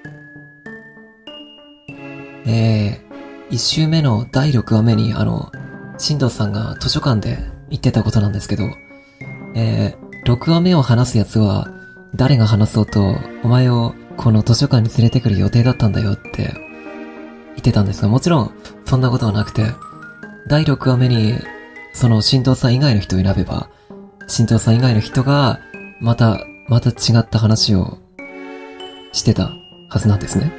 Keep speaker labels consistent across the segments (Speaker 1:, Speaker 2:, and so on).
Speaker 1: 一週目の第6話目に新藤さんが図書館で言ってたことなんですけど、6話目を話すやつは、誰が話そうと、お前をこの図書館に連れてくる予定だったんだよって言ってたんですが、もちろんそんなことはなくて、第6話目に、その新藤さん以外の人を選べば、新藤さん以外の人が、また違った話をしてたはずなんですね。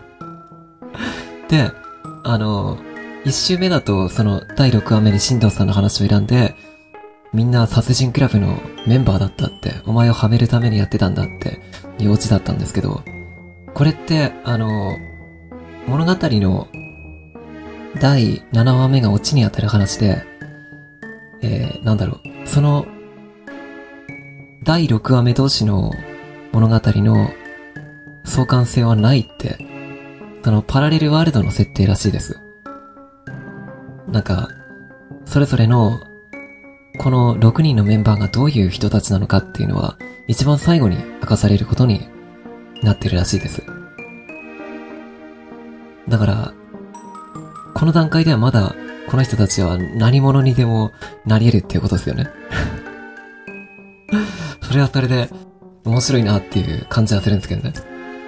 Speaker 1: で、一周目だと、その第6話目に新藤さんの話を選んで、みんな殺人クラブのメンバーだったって、お前をはめるためにやってたんだって、いうオチだったんですけど、これって、物語の第7話目がオチにあたる話で、その、第6話目同士の物語の相関性はないって、そのパラレルワールドの設定らしいです。なんか、それぞれの、この6人のメンバーがどういう人たちなのかっていうのは、一番最後に明かされることになってるらしいです。だから、この段階ではまだ、この人たちは何者にでもなり得るっていうことですよね。それはそれで、面白いなっていう感じはするんですけどね。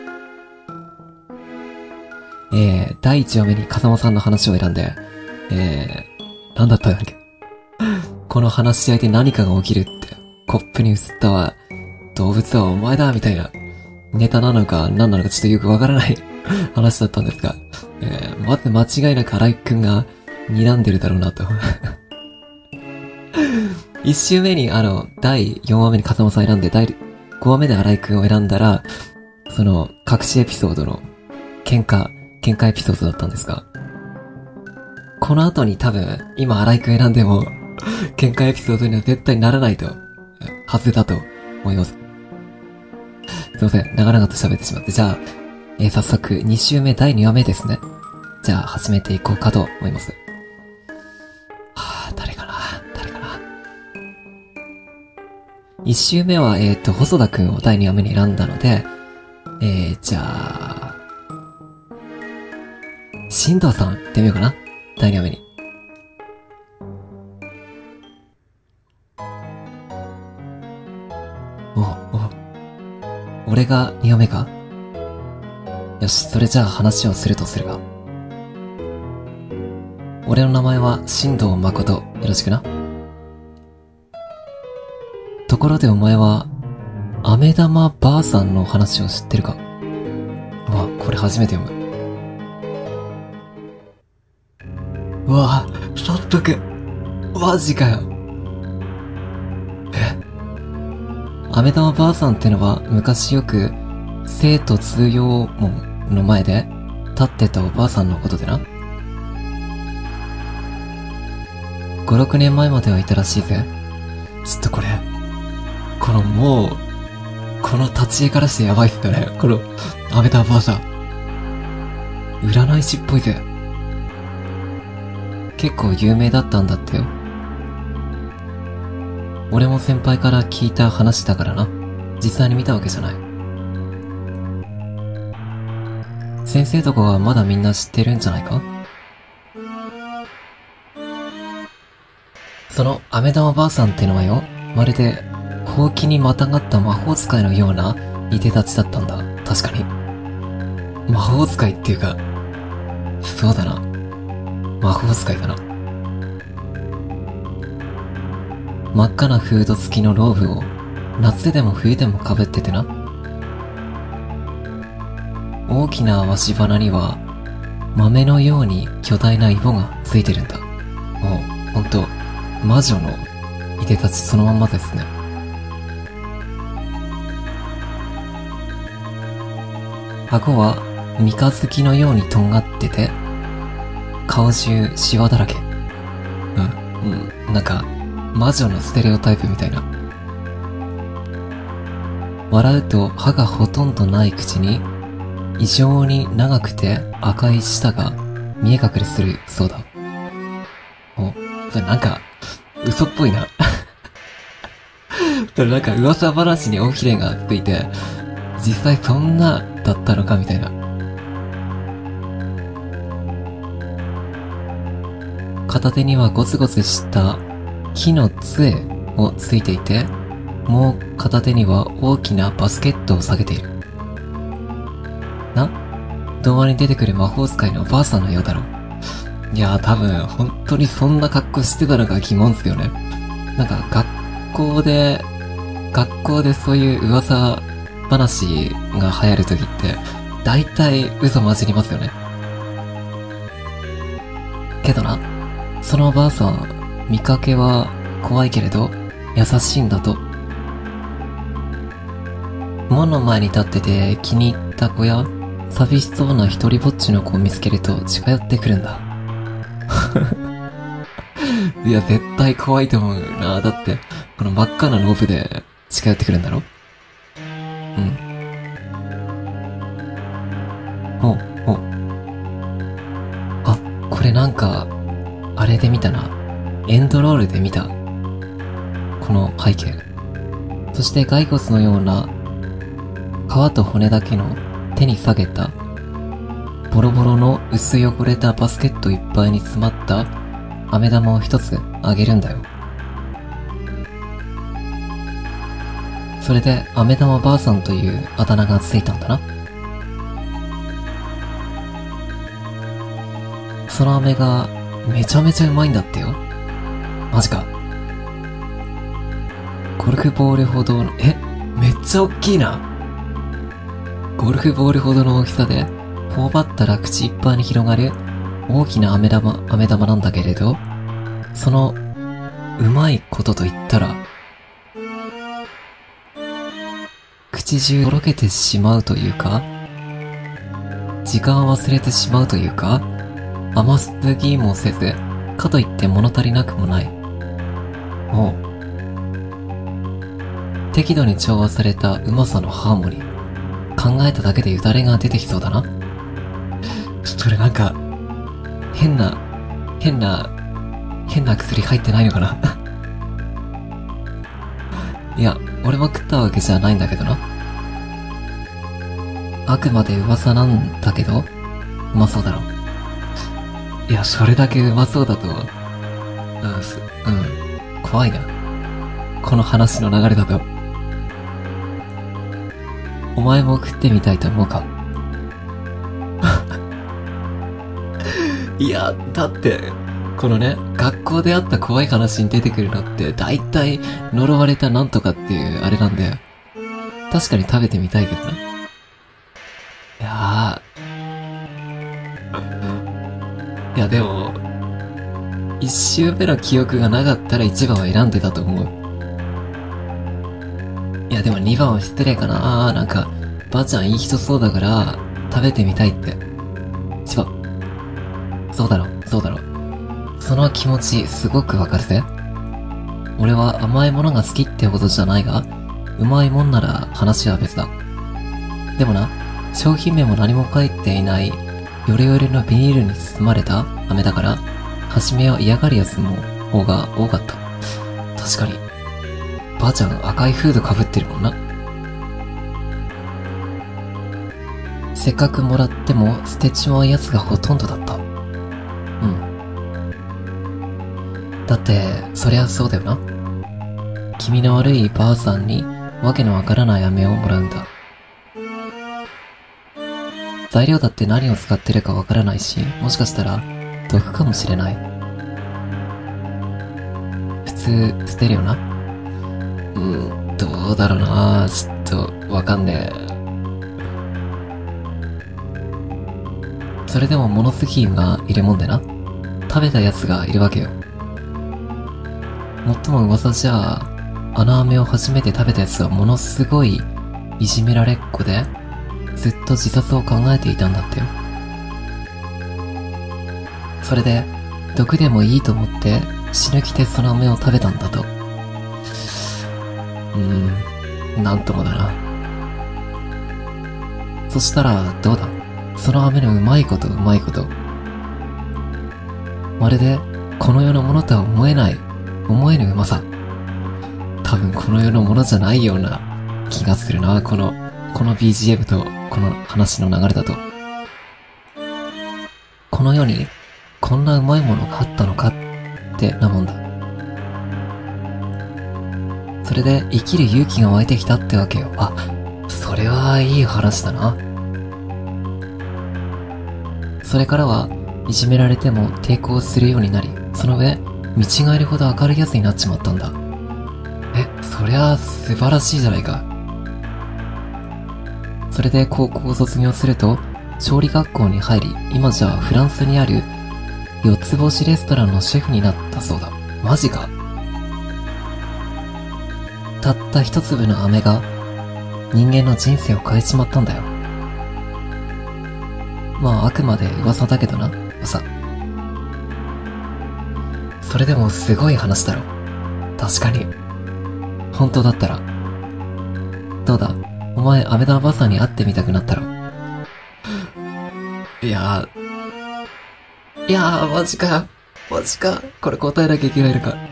Speaker 1: 第1話目に風間さんの話を選んで、なんだったんだっけ。この話し合いで何かが起きるって、コップに映ったは、動物はお前だみたいな、ネタなのか何なのかちょっとよくわからない話だったんですが、まず間違いなく荒井くんが睨んでるだろうなと。1周目に第4話目に風間さん選んで、第5話目で荒井くんを選んだら、その、隠しエピソードの、喧嘩エピソードだったんですが、この後に多分、今荒井くん選んでも、喧嘩エピソードには絶対ならないと、はずだと思います。すいません、長々と喋ってしまって。じゃあ、早速、2周目第2話目ですね。じゃあ、始めていこうかと思います。誰かな。1周目は、細田くんを第2話目に選んだので、じゃあ、新藤さん行ってみようかな。第2話目に。俺が2話目か？よし、それじゃあ話をするとするが。俺の名前は新藤誠、よろしくな。ところでお前は、飴玉ばあさんの話を知ってるか？これ初めて読む。早速、マジかよ。飴玉ばあさんってのは昔よく生徒通用門の前で立ってたおばあさんのことでな。5、6年前まではいたらしいぜ。ちょっとこの立ち絵からしてやばいっすよね。この飴玉ばあさん。占い師っぽいぜ。結構有名だったんだってよ。俺も先輩から聞いた話だからな。実際に見たわけじゃない。先生とかはまだみんな知ってるんじゃないか？その飴玉ばあさんってのはよ、まるで、ほうきにまたがった魔法使いのようないでたちだったんだ。確かに。魔法使いっていうか、そうだな。魔法使いだな。真っ赤なフード付きのローブを夏でも冬でも被っててな。大きな鷲鼻には豆のように巨大なイボがついてるんだ。もうほんと魔女のいでたちそのまんまですね。顎は三日月のようにとんがってて、顔中シワだらけ。なんか魔女のステレオタイプみたいな。笑うと歯がほとんどない口に異常に長くて赤い舌が見え隠れするそうだ。それなんか嘘っぽいな。それなんか噂話に尾ひれがついて、 実際そんなだったのかみたいな。片手にはゴツゴツした木の杖をついていて、もう片手には大きなバスケットを下げている。動画に出てくる魔法使いのばあさんのようだろう。いやー多分本当にそんな格好してたのか疑問っすよね。なんか学校でそういう噂話が流行るときって、大体嘘混じりますよね。けどな、そのおばあさん、見かけは怖いけれど、優しいんだと。門の前に立ってて気に入った子や、寂しそうな一人ぼっちの子を見つけると近寄ってくるんだ。いや、絶対怖いと思うな。だって、この真っ赤なロープで近寄ってくるんだろ？うん。あ、これなんか、あれで見たな。エンドロールで見た。この背景。そして骸骨のような、皮と骨だけの手に下げた、ボロボロの薄汚れたバスケットいっぱいに詰まった飴玉を一つあげるんだよ。それで飴玉ばあさんというあだ名がついたんだな。その飴がめちゃめちゃうまいんだってよ。マジか。ゴルフボールほどの、めっちゃ大きいな。ゴルフボールほどの大きさで、頬張ったら口いっぱいに広がる大きな飴玉なんだけれど、その、うまいことと言ったら、口中とろけてしまうというか、時間を忘れてしまうというか、甘すぎもせず、かといって物足りなくもない。おう。適度に調和されたうまさのハーモニー。考えただけでよだれが出てきそうだな。それなんか、変な薬入ってないのかな。いや、俺も食ったわけじゃないんだけどな。あくまで噂なんだけど、うまそうだろ。いや、それだけうまそうだと、怖いな。この話の流れだと。お前も食ってみたいと思うか？いや、だって、このね、学校であった怖い話に出てくるのって、だいたい呪われたなんとかっていうあれなんだよ。確かに食べてみたいけどな。いやでも、一周目の記憶がなかったら一番を選んでたと思う。いやでも2番は失礼かな。なんか、ばあちゃんいい人そうだから、食べてみたいって。違う。そうだろ。その気持ち、すごくわかるぜ。俺は甘いものが好きってことじゃないが、うまいもんなら話は別だ。でもな、商品名も何も書いていない、ヨレヨレのビニールに包まれた飴だから、初めは嫌がるやつの方が多かった。確かに。ばあちゃん赤いフード被ってるもんな。せっかくもらっても捨てちまうやつがほとんどだった。だって、そりゃそうだよな。気味の悪いばあさんにわけのわからない飴をもらうんだ。材料だって何を使ってるかわからないし、もしかしたら毒かもしれない。普通捨てるよな。どうだろうな。ちょっとわかんねえ。それでも物好きがいるもんでな。食べたやつがいるわけよ。もっとも噂じゃあ、あの飴を初めて食べたやつはものすごいいじめられっ子で、ずっと自殺を考えていたんだってよ。それで、毒でもいいと思って死ぬ気でその飴を食べたんだと。なんともだな。そしたら、どうだ？その飴のうまいこと。まるで、この世のものとは思えぬうまさ。多分この世のものじゃないような気がするな。このこの BGM とこの話の流れだと。この世にこんなうまいものがあったのかってなもんだ。それで生きる勇気が湧いてきたってわけよ。あ、それはいい話だな。それからはいじめられても抵抗するようになり、その上、見違えるほど明るい奴になっちまったんだ。そりゃ素晴らしいじゃないか。それで高校を卒業すると、調理学校に入り、今じゃフランスにある四つ星レストランのシェフになったそうだ。マジか。たった一粒の飴が人間の人生を変えちまったんだよ。まああくまで噂だけどな、さ。それでもすごい話だろ。確かに。本当だったら。どうだ、お前飴玉ばさんに会ってみたくなったろ。いやー、マジか。これ答えなきゃいけないのか。